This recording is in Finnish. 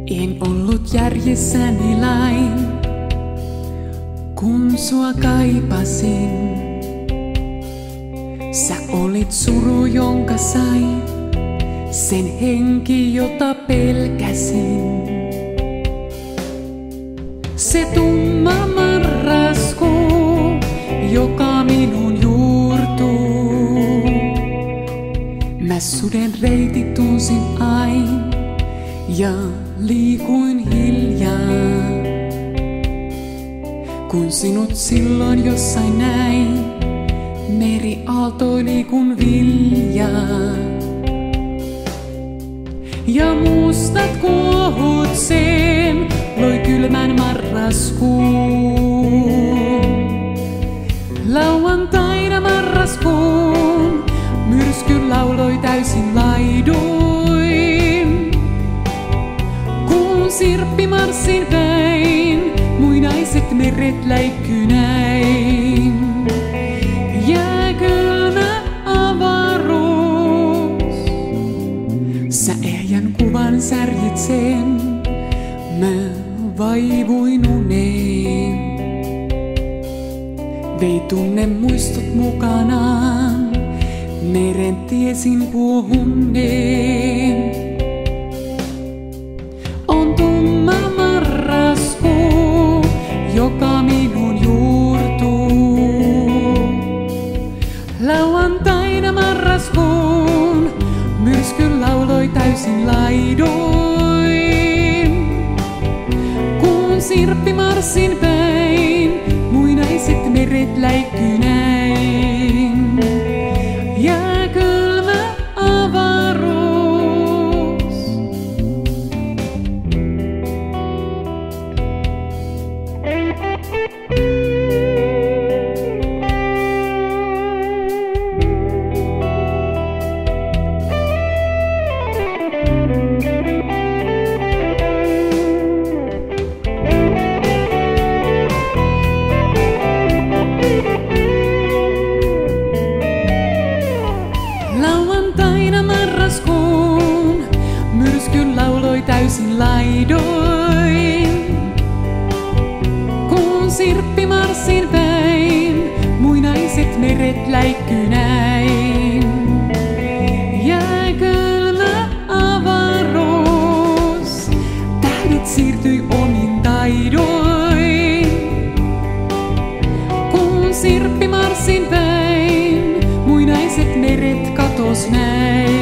En ollut järjessäni lain, kun sua kaipasin. Sä olit suru, jonka sai, sen henki, jota pelkäsin. Se tumma marraskuu, joka minun juurtuu. Mä suden reitit tunsin ain ja liikuin hiljaa. Kun sinut silloin jossain näin, meri aaltoili kun viljaa. Ja mustat kuohut sen loi kylmän marraskuun. Lauantaina marraskuun myrsky lauloi täysin laiduin. Kun sirppimarssin vein, muinaiset meret läikkynäin. Jää kylmä avaruus, sä ehjän kuvan särjitsen, mä vaivuin uneen. Vei tunne muistot mukanaan, meren tiesin kuohunneen. On tumma marraskuu, joka minun juurtuu. Lauantaina marraskuun myrsky lauloi täysin laiduin. Kun sirppimarssin vein, muinaiset meret läikkynäin. Jää kylmä avaruus. Lauantaina marraskuun myrsky lauloi täysin laidoin. Kun sirppimarssin vein, muinaiset meret läikkynäin. Jää kylmä avaruus, tähdet siirtyi omin taidoin. Kun sirppimarssin vein, muinaiset meret katos näin.